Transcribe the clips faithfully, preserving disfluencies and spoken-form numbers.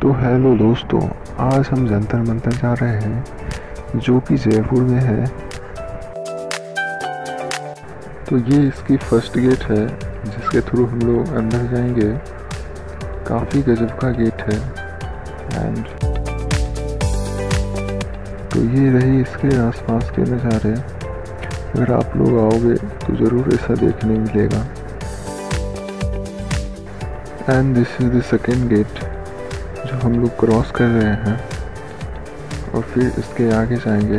तो हेलो दोस्तों, आज हम जंतर मंतर जा रहे हैं जो कि जयपुर में है। तो ये इसकी फर्स्ट गेट है जिसके थ्रू हम लोग अंदर जाएंगे। काफ़ी गजब का गेट है। एंड तो ये रही इसके आसपास के नज़ारे। अगर आप लोग आओगे तो ज़रूर ऐसा देखने मिलेगा। And this is the second gate जो हम लोग क्रॉस कर रहे हैं और फिर इसके आगे जाएंगे।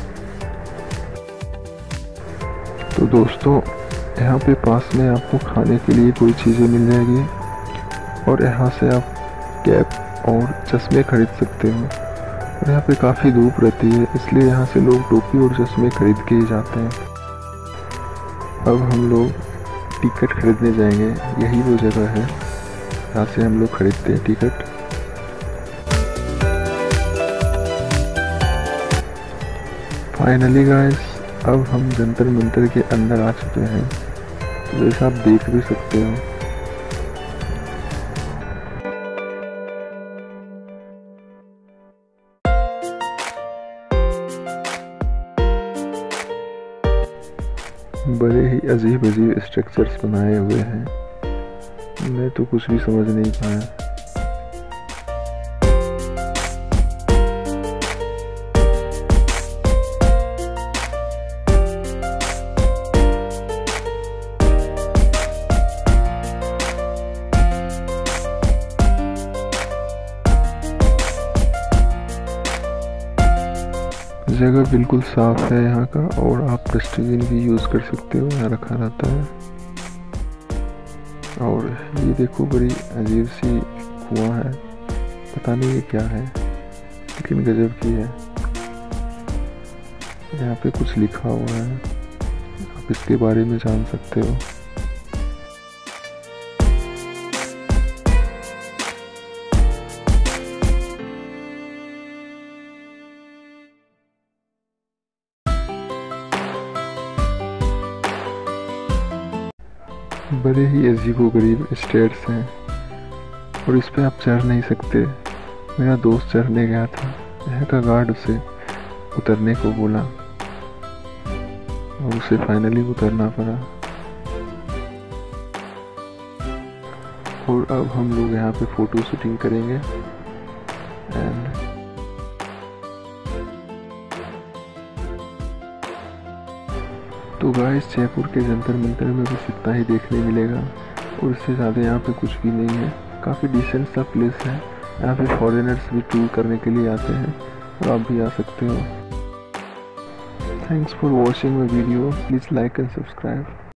तो दोस्तों, यहाँ पे पास में आपको खाने के लिए कोई चीज़ें मिल जाएगी और यहाँ से आप कैप और चश्मे खरीद सकते हो। और यहाँ पे काफ़ी धूप रहती है, इसलिए यहाँ से लोग टोपी और चश्मे खरीद के ही जाते हैं। अब हम लोग टिकट खरीदने जाएंगे। यही वो जगह है जहाँ से हम लोग खरीदते हैं टिकट। फाइनली गाइस, अब हम जंतर मंतर के अंदर आ चुके हैं। तो जैसा आप देख भी सकते हो, बड़े ही अजीब अजीब स्ट्रक्चर्स बनाए हुए हैं। मैं तो कुछ भी समझ नहीं पाया। जगह बिल्कुल साफ है यहाँ का, और आप डस्टबिन भी यूज़ कर सकते हो, यहाँ रखा रहता है। और ये देखो, बड़ी अजीब सी कुआं है, पता नहीं ये क्या है, लेकिन गजब की है। यहाँ पे कुछ लिखा हुआ है, आप इसके बारे में जान सकते हो। बड़े ही अजीबोगरीब स्टेयर्स हैं और इस पे आप चढ़ नहीं सकते। मेरा दोस्त चढ़ने गया था, यहाँ का गार्ड उसे उतरने को बोला और उसे फाइनली उतरना पड़ा। और अब हम लोग यहाँ पे फ़ोटो शूटिंग करेंगे। एंड तो गाइस, जयपुर के जंतर मंतर में बस इतना ही देखने मिलेगा और इससे ज़्यादा यहाँ पे कुछ भी नहीं है। काफ़ी डिसेंट सा प्लेस है। यहाँ पे फॉरेनर्स भी टूर करने के लिए आते हैं और आप भी आ सकते हो। Thanks for watching my video. Please like and subscribe.